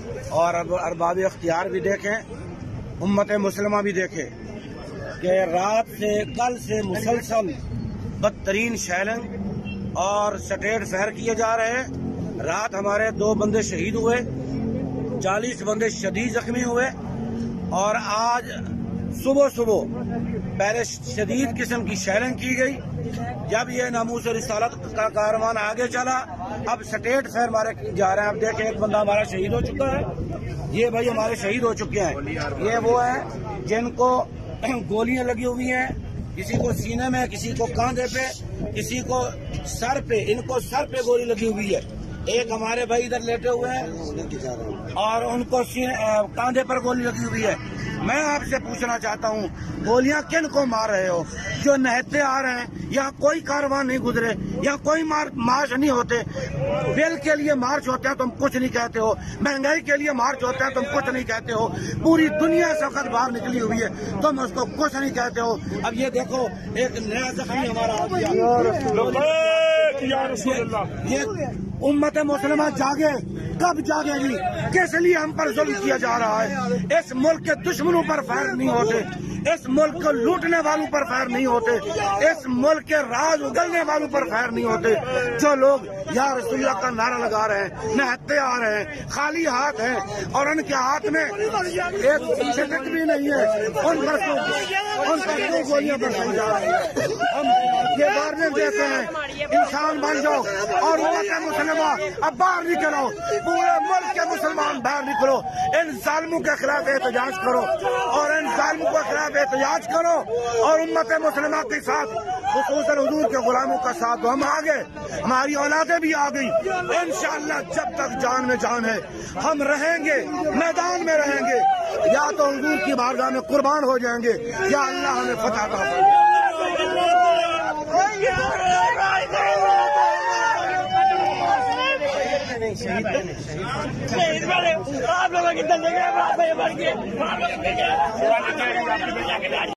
اور ارباب اختیار بھی دیکھیں، امت مسلمہ بھی دیکھے کہ رات سے کل سے مسلسل بدترین شیلنگ اور سٹیٹ فائر کیے جا رہے ہیں۔ رات ہمارے 2 بندے شہید ہوئے، 40 بندے شدید زخمی ہوئے، اور آج صبح پہلے شدید قسم کی شیلنگ کی گئی۔ جب یہ ناموس رسالت کا کاروان آگے چلا، اب سٹیٹ فائر مارے جا رہے ہیں۔ اب دیکھیں، ایک بندہ ہمارا شہید ہو چکا ہے، یہ بھائی ہمارے شہید ہو چکے ہیں۔ یہ وہ ہیں جن کو گولیاں لگی ہوئی ہیں، کسی کو سینے میں، کسی کو کاندھے پہ، کسی کو سر پہ، ان کو سر پہ گولی لگی ہوئی ہے۔ ایک ہمارے بھائی ادھر لیٹے ہوئے ہیں اور ان کو کاندھے پر گولی لگی ہوئی ہے۔ میں آپ سے پوچھنا چاہتا ہوں، گولیاں کن کو مار رہے ہو؟ جو نہتے آ رہے ہیں، یہاں کوئی کارواں نہیں گزرے، یہاں کوئی مارچ نہیں ہوتے۔ بل کے لیے مارچ ہوتے ہیں تم کچھ نہیں کہتے ہو، مہنگائی کے لیے مارچ ہوتے ہیں تم کچھ نہیں کہتے ہو، پوری دنیا سے وقت باہر نکلی ہوئی ہے، تم اس کو کچھ نہیں کہتے ہو۔ اب یہ دیکھو، ایک نیا زخمی ہمارا آ گیا۔ یہ امت مسلمہ جاگے، کب جاگے گی؟ کس لیے ہم پر ظلم کیا جا رہا ہے؟ اس ملک کے دشمنوں پر فائر نہیں ہوتے، اس ملک کو لوٹنے والوں پر فائر نہیں ہوتے، اس ملک کے راز اگلنے والوں پر فائر نہیں ہوتے۔ جو لوگ یا رسول اللہ کا نعرہ لگا رہے ہیں، نہتے آ رہے ہیں، خالی ہاتھ ہیں، اور ان کے ہاتھ میں ایک شٹک بھی نہیں ہے، ان پر کیوں گولیاں برسائی جا رہی ہیں؟ ہم یہ وارننگ دیتے ہیں، انسان بن جاؤ اور امت مسلمہ اب باہر نکلو، پورے ملک کے مسلمان باہر نکلو، ان ظالموں کے خلاف احتجاج کرو، اور ان ظالموں کے خلاف احتجاج کرو، اور امت مسلمہ کے ساتھ، خصوصاً حضور کے غلاموں کا ساتھ دو۔ ہم آگے، ہماری اولادیں بھی آ گئی، انشاءاللہ جب تک جان میں جان ہے ہم رہیں گے، میدان میں رہیں گے، یا تو حضور کی بارگاہ میں قربان ہو جائیں گے، یا اللہ ہمیں فتح عطا فرمائے۔ آپ لوگوں کی